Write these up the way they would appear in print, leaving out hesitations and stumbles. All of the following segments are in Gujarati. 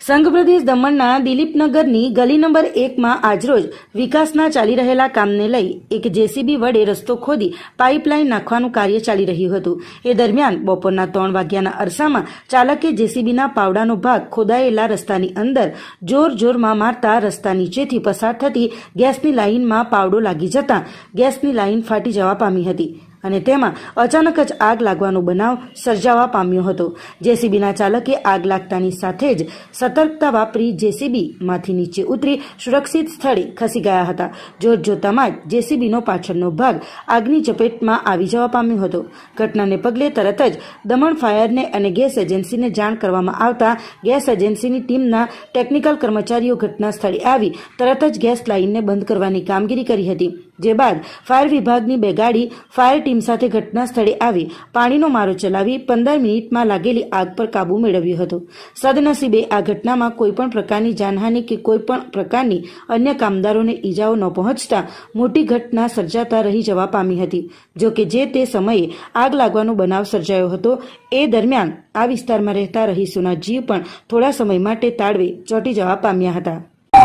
સંઘ પ્રદેશ દમણના દિલીપનગરની ગલી નંબર 1 માં આજરોજ વિકાસના ચાલી રહેલા કામને લઈ એક જેસીબી વડે રસ્તો ખોદી પાઇપલાઇન નાખવાનું કાર્ય ચાલી રહ્યું હતું। એ દરમિયાન બપોરના 3 વાગ્યાના અરસામાં ચાલકે જેસીબીના પાવડાનો ભાગ ખોદાયેલા રસ્તાની અંદર જોરમાં મારતા રસ્તા નીચેથી પસાર થતી ગેસની લાઇનમાં પાવડો લાગી જતા ગેસની લાઇન ફાટી જવા પામી હતી અને તેમાં અચાનક જ આગ લાગવાનો બનાવ સર્જાવા પામ્યો હતો। જેસીબીના ચાલકે આગ લાગતાની સાથે જ સતર્કતા વાપરી જેસીબીમાંથી નીચે ઉતરી સુરક્ષિત સ્થળે ખસી ગયા હતા। જોતામાં જ જેસીબીનો પાછળનો ભાગ આગની ચપેટમાં આવી જવા પામ્યો હતો। ઘટનાને પગલે તરત જ દમણ ફાયરને અને ગેસ એજન્સીને જાણ કરવામાં આવતા ગેસ એજન્સીની ટીમના ટેકનિકલ કર્મચારીઓ ઘટના સ્થળે આવી તરત જ ગેસ લાઇનને બંધ કરવાની કામગીરી કરી હતી। જે બાદ ફાયર વિભાગની 2 ગાડી ફાયર ટીમ સાથે ઘટના સ્થળે આવી પાણીનો મારો ચલાવી 15 મિનિટમાં લાગેલી આગ પર કાબુ મેળવ્યો હતો। સદનસીબે આ ઘટનામાં કોઈપણ પ્રકારની જાનહાનિ કે કોઈપણ પ્રકારની અન્ય કામદારોને ઈજાઓ ન પહોંચતા મોટી ઘટના સર્જાતા રહી જવા પામી હતી। જો કે જે તે સમયે આગ લાગવાનો બનાવ સર્જાયો હતો એ દરમિયાન આ વિસ્તારમાં રહેતા રહીશોના જીવ પણ થોડા સમય માટે તાળવે ચોંટી જવા પામ્યા હતા।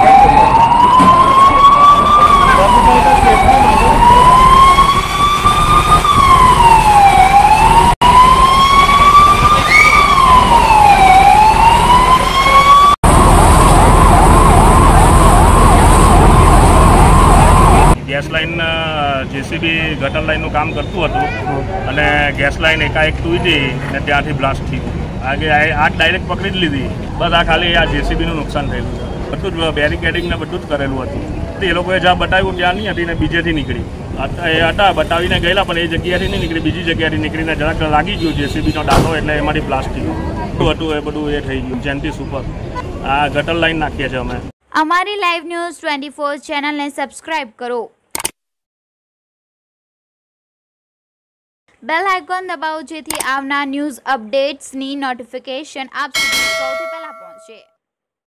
ગેસ લાઇન જેસીબી ગટર લાઇનનું કામ કરતું હતું અને ગેસ લાઇન એકાએક તૂટી અને ત્યાંથી બ્લાસ્ટ થયું। આગ ડાયરેક્ટ પકડી જ લીધી। બસ આ ખાલી આ જેસીબીનું નુકસાન થયેલું છે। બધું જ બેરિકેડિંગ ને બધું જ કરેલું હતું। એ લોકોએ જ્યાં બતાવ્યું ત્યાં નહીં હતી ને બીજેથી નીકળી એ હતા બતાવીને ગયેલા પણ એ જગ્યાથી નહીં નીકળી બીજી જગ્યાથી નીકળીને જરાક લાગી ગયું જેસીબીનો ડાલો એટલે એમાંથી બ્લાસ્ટ થયું હતું। એ બધું એ થઈ ગયું જેન્ટી સુપર આ ગટર લાઇન નાખીએ છીએ અમે। અમારી લાઈવ ન્યૂઝ 24 ચેનલને સબસ્ક્રાઇબ કરો, બેલ આઇકોન દબાવો જેથી આવનાર ન્યૂઝ અપડેટ્સની નોટિફિકેશન આપ સુધી સૌથી પહેલા પહોંચે।